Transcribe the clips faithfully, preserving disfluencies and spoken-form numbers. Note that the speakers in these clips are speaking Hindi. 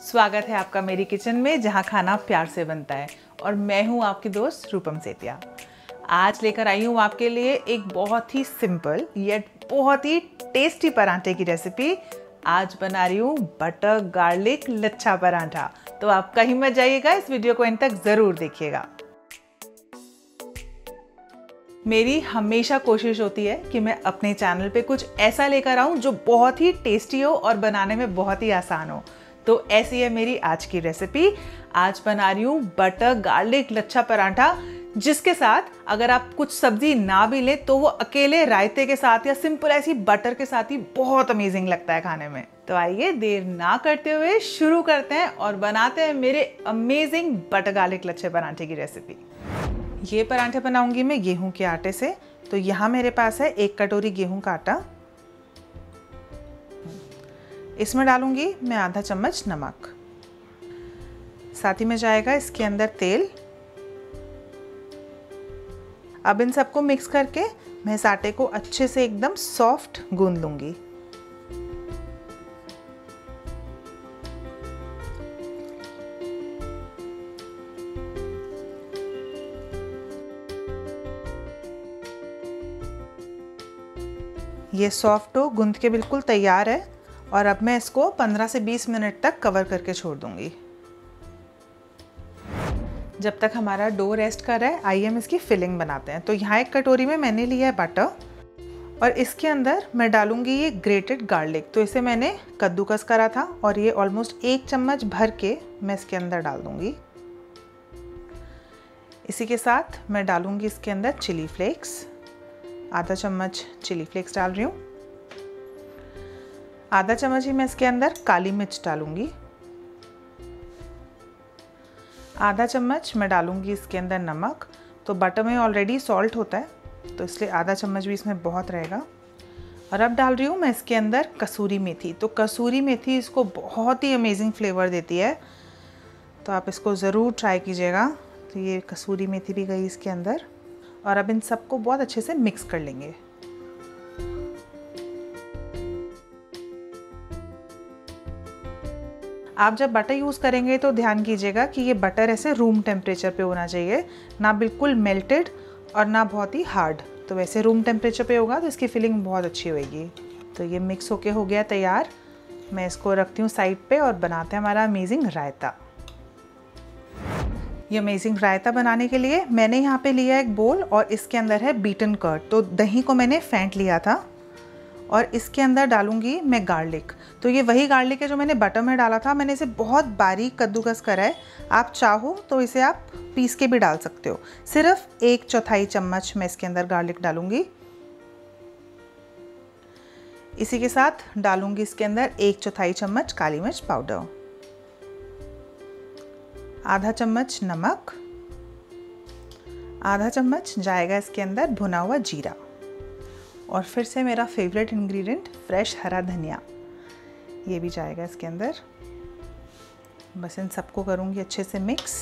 स्वागत है आपका मेरी किचन में, जहां खाना प्यार से बनता है। और मैं हूं आपकी दोस्त रूपम सेतिया। आज लेकर आई हूं आपके लिए एक बहुत ही सिंपल येट बहुत ही टेस्टी परांठे की रेसिपी। आज बना रही हूँ बटर गार्लिक लच्छा परांठा। तो आप कहीं मत जाइएगा, इस वीडियो को अंत तक ज़रूर देखिएगा। मेरी हमेशा कोशिश होती है कि मैं अपने चैनल पे कुछ ऐसा लेकर आऊं जो बहुत ही टेस्टी हो और बनाने में बहुत ही आसान हो। तो ऐसी है मेरी आज की रेसिपी। आज बना रही हूँ बटर गार्लिक लच्छा पराठा, जिसके साथ अगर आप कुछ सब्जी ना भी लें तो वो अकेले रायते के साथ या सिंपल ऐसी बटर के साथ ही बहुत अमेजिंग लगता है खाने में। तो आइए देर ना करते हुए शुरू करते हैं और बनाते हैं मेरे अमेजिंग बटर गार्लिक लच्छे पराठे की रेसिपी। ये पराठे बनाऊंगी मैं गेहूं के आटे से। तो यहाँ मेरे पास है एक कटोरी गेहूं का आटा। इसमें डालूंगी मैं आधा चम्मच नमक, साथ ही में जाएगा इसके अंदर तेल। अब इन सबको मिक्स करके मैं इस आटे को अच्छे से एकदम सॉफ्ट गूंद लूंगी। ये सॉफ्ट हो गूंद के बिल्कुल तैयार है और अब मैं इसको पंद्रह से बीस मिनट तक कवर करके छोड़ दूंगी। जब तक हमारा डो रेस्ट कर रहा है, आइए हम इसकी फिलिंग बनाते हैं। तो यहाँ एक कटोरी में मैंने लिया है बटर और इसके अंदर मैं डालूंगी ये ग्रेटेड गार्लिक। तो इसे मैंने कद्दूकस करा था और ये ऑलमोस्ट एक चम्मच भर के मैं इसके अंदर डाल दूंगी। इसी के साथ मैं डालूंगी इसके अंदर चिली फ्लेक्स। आधा चम्मच चिली फ्लेक्स डाल रही हूँ। आधा चम्मच ही मैं इसके अंदर काली मिर्च डालूंगी। आधा चम्मच मैं डालूंगी इसके अंदर नमक। तो बटर में ऑलरेडी सॉल्ट होता है तो इसलिए आधा चम्मच भी इसमें बहुत रहेगा। और अब डाल रही हूँ मैं इसके अंदर कसूरी मेथी। तो कसूरी मेथी इसको बहुत ही अमेजिंग फ्लेवर देती है, तो आप इसको ज़रूर ट्राई कीजिएगा। तो ये कसूरी मेथी भी गई इसके अंदर और अब इन सबको बहुत अच्छे से मिक्स कर लेंगे। आप जब बटर यूज़ करेंगे तो ध्यान कीजिएगा कि ये बटर ऐसे रूम टेम्परेचर पे होना चाहिए, ना बिल्कुल मेल्टेड और ना बहुत ही हार्ड। तो वैसे रूम टेम्परेचर पे होगा तो इसकी फिलिंग बहुत अच्छी होगी। तो ये मिक्स होके हो गया तैयार। मैं इसको रखती हूँ साइड पे और बनाते हैं हमारा अमेजिंग रायता। ये अमेजिंग रायता बनाने के लिए मैंने यहाँ पे लिया एक बोल और इसके अंदर है बीटन कर्ड। तो दही को मैंने फेंट लिया था और इसके अंदर डालूंगी मैं गार्लिक। तो ये वही गार्लिक है जो मैंने बटर में डाला था। मैंने इसे बहुत बारीक कद्दूकस करा है। आप चाहो तो इसे आप पीस के भी डाल सकते हो। सिर्फ एक चौथाई चम्मच मैं इसके अंदर गार्लिक डालूंगी। इसी के साथ डालूंगी इसके अंदर एक चौथाई चम्मच काली मिर्च पाउडर, आधा चम्मच नमक, आधा चम्मच जाएगा इसके अंदर भुना हुआ जीरा और फिर से मेरा फेवरेट इंग्रेडिएंट फ्रेश हरा धनिया, ये भी जाएगा इसके अंदर। बस इन सबको करूँगी अच्छे से मिक्स।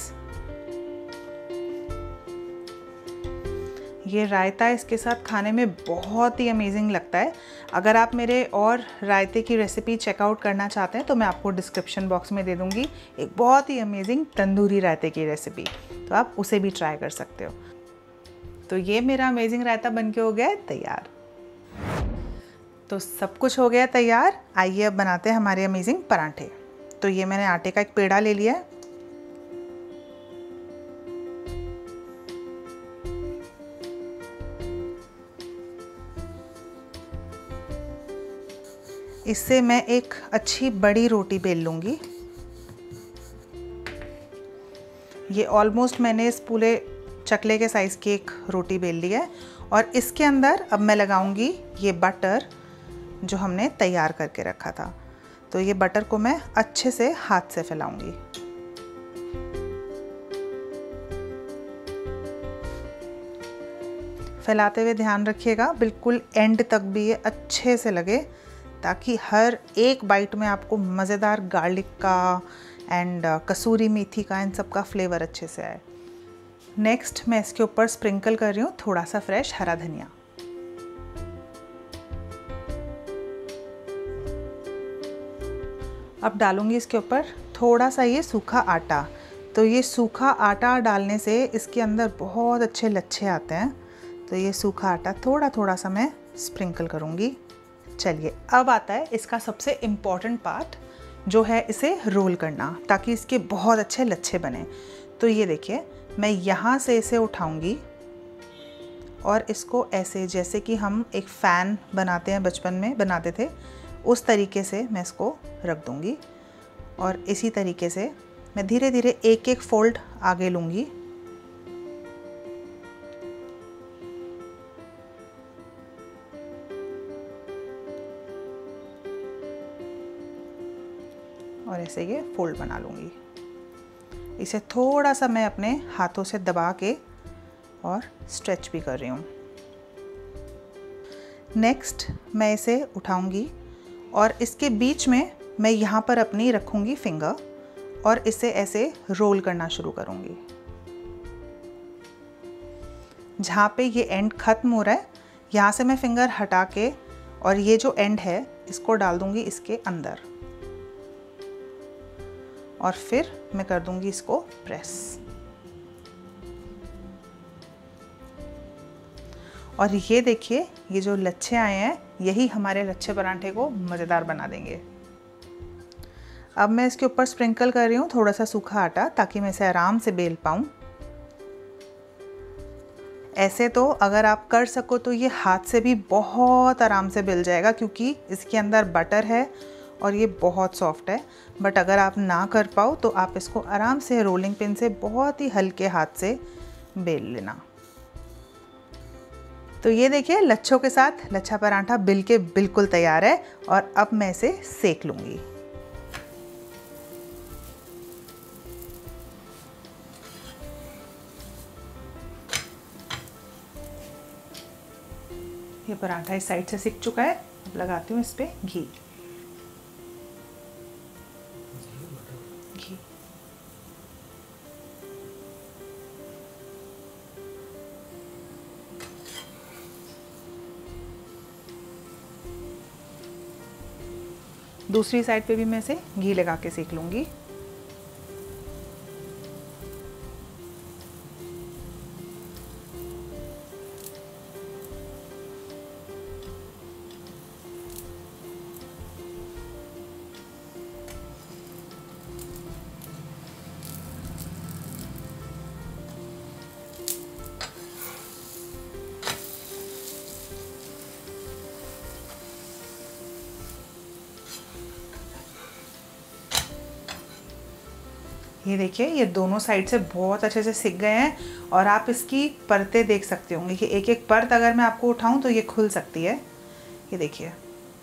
ये रायता इसके साथ खाने में बहुत ही अमेजिंग लगता है। अगर आप मेरे और रायते की रेसिपी चेकआउट करना चाहते हैं तो मैं आपको डिस्क्रिप्शन बॉक्स में दे दूँगी एक बहुत ही अमेजिंग तंदूरी रायते की रेसिपी, तो आप उसे भी ट्राई कर सकते हो। तो ये मेरा अमेजिंग रायता बन के हो गया है तैयार। तो सब कुछ हो गया तैयार। आइए अब बनाते हैं हमारे अमेजिंग पराठे। तो ये मैंने आटे का एक पेड़ा ले लिया है। इससे मैं एक अच्छी बड़ी रोटी बेल लूँगी। ये ऑलमोस्ट मैंने इस पूरे चकले के साइज़ की एक रोटी बेल ली है और इसके अंदर अब मैं लगाऊंगी ये बटर जो हमने तैयार करके रखा था। तो ये बटर को मैं अच्छे से हाथ से फैलाऊंगी। फैलाते हुए ध्यान रखिएगा बिल्कुल एंड तक भी ये अच्छे से लगे, ताकि हर एक बाइट में आपको मज़ेदार गार्लिक का एंड कसूरी मेथी का इन सब का फ्लेवर अच्छे से आए। नेक्स्ट मैं इसके ऊपर स्प्रिंकल कर रही हूँ थोड़ा सा फ्रेश हरा धनिया। अब डालूंगी इसके ऊपर थोड़ा सा ये सूखा आटा। तो ये सूखा आटा डालने से इसके अंदर बहुत अच्छे लच्छे आते हैं। तो ये सूखा आटा थोड़ा थोड़ा सा मैं स्प्रिंकल करूँगी। चलिए, अब आता है इसका सबसे इम्पॉर्टेंट पार्ट, जो है इसे रोल करना, ताकि इसके बहुत अच्छे लच्छे बने। तो ये देखिए, मैं यहाँ से इसे उठाऊँगी और इसको ऐसे, जैसे कि हम एक फ़ैन बनाते हैं, बचपन में बनाते थे, उस तरीके से मैं इसको रख दूँगी। और इसी तरीके से मैं धीरे धीरे एक एक फोल्ड आगे लूँगी। और ऐसे ये फोल्ड बना लूँगी। इसे थोड़ा सा मैं अपने हाथों से दबा के और स्ट्रेच भी कर रही हूँ। नेक्स्ट मैं इसे उठाऊँगी और इसके बीच में मैं यहाँ पर अपनी रखूँगी फिंगर और इसे ऐसे रोल करना शुरू करूँगी। जहाँ पे ये एंड ख़त्म हो रहा है, यहाँ से मैं फिंगर हटा के और ये जो एंड है इसको डाल दूँगी इसके अंदर, और फिर मैं कर दूँगी इसको प्रेस। और ये देखिए, ये जो लच्छे आए हैं, यही हमारे लच्छे परांठे को मज़ेदार बना देंगे। अब मैं इसके ऊपर स्प्रिंकल कर रही हूँ थोड़ा सा सूखा आटा, ताकि मैं इसे आराम से बेल पाऊँ। ऐसे तो अगर आप कर सको तो ये हाथ से भी बहुत आराम से बेल जाएगा, क्योंकि इसके अंदर बटर है और ये बहुत सॉफ्ट है। बट अगर आप ना कर पाओ तो आप इसको आराम से रोलिंग पिन से बहुत ही हल्के हाथ से बेल लेना। तो ये देखिए, लच्छों के साथ लच्छा परांठा बिल के बिल्कुल तैयार है। और अब मैं इसे सेक लूँगी। ये पराठा इस साइड से सिक चुका है। अब लगाती हूँ इस पे घी। घी दूसरी साइड पे भी मैं इसे घी लगा के सेक लूँगी। ये देखिए, ये दोनों साइड से बहुत अच्छे से सिक गए हैं। और आप इसकी परतें देख सकते होंगे कि एक एक परत अगर मैं आपको उठाऊं तो ये खुल सकती है। ये देखिए,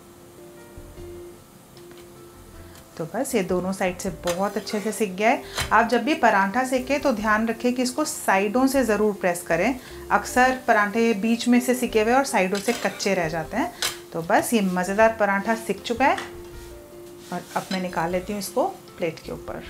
तो बस ये दोनों साइड से बहुत अच्छे से सिक गया है। आप जब भी पराठा सेकें तो ध्यान रखें कि इसको साइडों से ज़रूर प्रेस करें। अक्सर पराठे बीच में से सिके हुए और साइडों से कच्चे रह जाते हैं। तो बस ये मज़ेदार पराठा सिक चुका है और अब मैं निकाल लेती हूँ इसको प्लेट के ऊपर।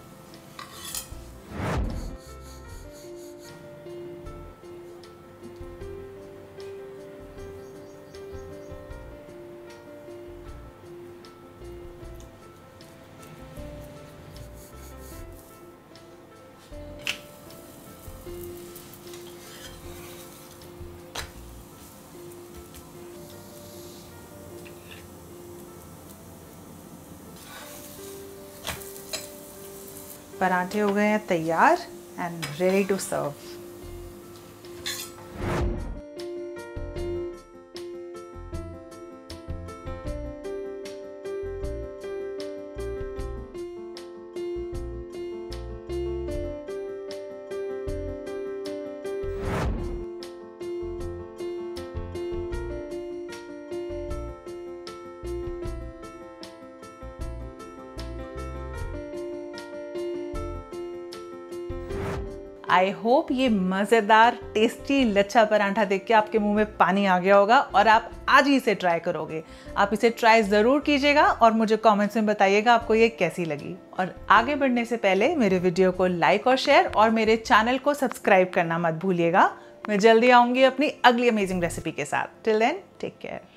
पराठे हो गए हैं तैयार and ready to serve. I hope ये मज़ेदार टेस्टी लच्छा पराठा देख के आपके मुंह में पानी आ गया होगा और आप आज ही इसे ट्राई करोगे। आप इसे ट्राई ज़रूर कीजिएगा और मुझे कमेंट्स में बताइएगा आपको ये कैसी लगी। और आगे बढ़ने से पहले मेरे वीडियो को लाइक और शेयर और मेरे चैनल को सब्सक्राइब करना मत भूलिएगा। मैं जल्दी आऊँगी अपनी अगली अमेजिंग रेसिपी के साथ। Till then, take care.